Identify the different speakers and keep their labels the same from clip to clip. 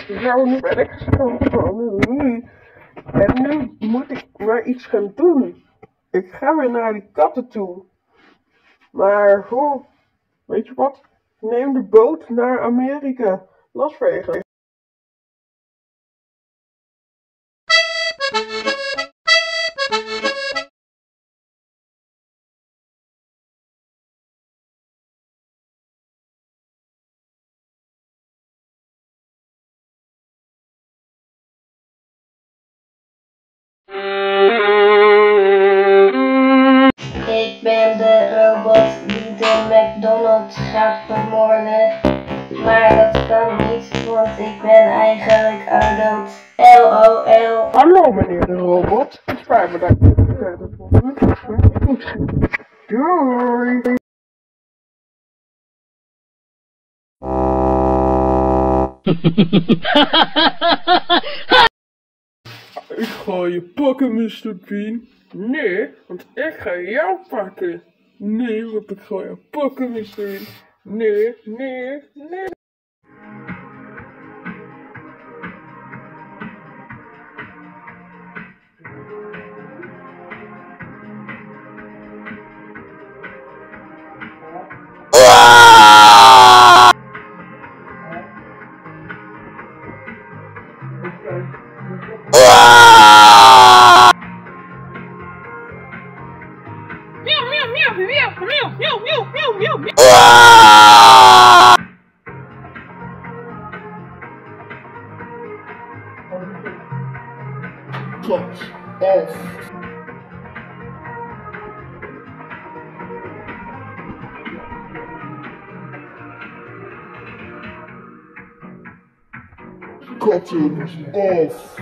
Speaker 1: Zo, nu ben ik gekomen. En nu moet ik maar iets gaan doen. Ik ga weer naar die katten toe. Maar hoe? Weet je wat? Neem de boot naar Amerika. Las Vegas.
Speaker 2: Ik ben de robot die de McDonald's gaat vermoorden. Maar dat kan niet, want ik ben eigenlijk al dood. LOL.
Speaker 1: Hallo meneer de robot. Het spijt me dat ik niet verder vond. Doei. Ik ga je pakken, Mr. Bean. Nee, want ik ga jou pakken. Nee, want ik ga je pakken, Mr. Bean. Nee, nee, nee.
Speaker 3: Cut off. Cutting off.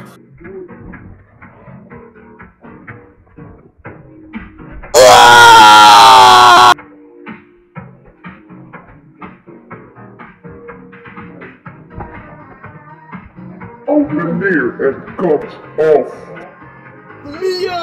Speaker 3: Open near and cut off.
Speaker 1: Mia!